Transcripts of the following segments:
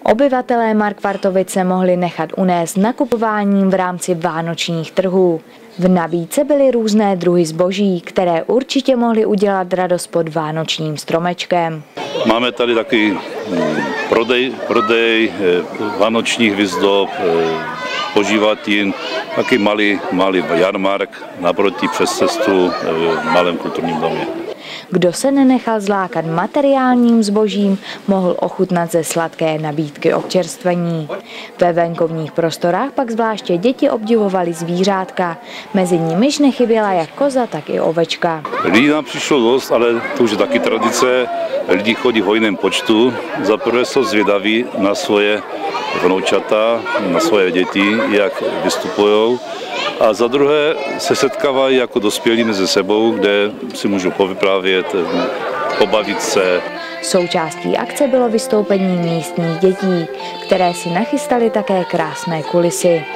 Obyvatelé Markvartovic se mohli nechat unést nakupováním v rámci vánočních trhů. V nabídce byly různé druhy zboží, které určitě mohly udělat radost pod vánočním stromečkem. Máme tady takový prodej vánočních výzdob, požívatin, taky malý jarmark naproti přes cestu v malém kulturním domě. Kdo se nenechal zlákat materiálním zbožím, mohl ochutnat ze sladké nabídky občerstvení. Ve venkovních prostorách pak zvláště děti obdivovaly zvířátka. Mezi nimiž nechyběla jak koza, tak i ovečka. Lidí nám přišlo dost, ale to už je taky tradice. Lidi chodí v hojném počtu. Za prvé jsou zvědaví na svoje vnoučata, na svoje děti, jak vystupují. A za druhé se setkávají jako dospělí mezi sebou, kde si můžou povyprávět, pobavit se. Součástí akce bylo vystoupení místních dětí, které si nachystali také krásné kulisy.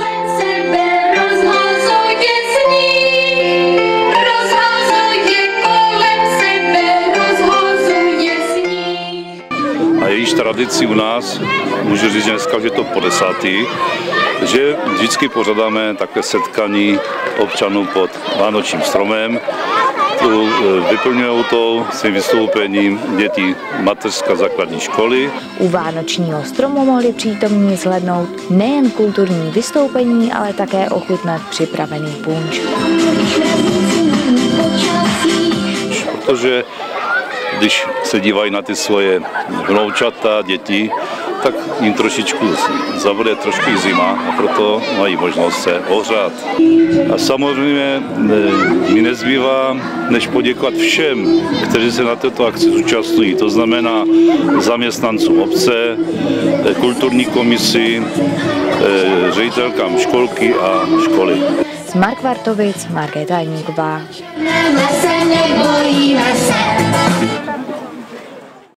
A jejíž tradici u nás, můžu říct dneska, že to po 10., že vždycky pořádáme takové setkání občanů pod vánočním stromem. Vyplňují to svým vystoupením děti mateřské základní školy. U vánočního stromu mohli přítomní zhlédnout nejen kulturní vystoupení, ale také ochutnat připravený punč. Protože když se dívají na ty svoje vnoučata, děti, tak jim trošičku zavede trošku zima a proto mají možnost se ohřát. A samozřejmě mi nezbývá, než poděkovat všem, kteří se na této akci zúčastňují. To znamená zaměstnancům obce, kulturní komisi, ředitelkám školky a školy. Z Markvartovic Markéta Jeníková.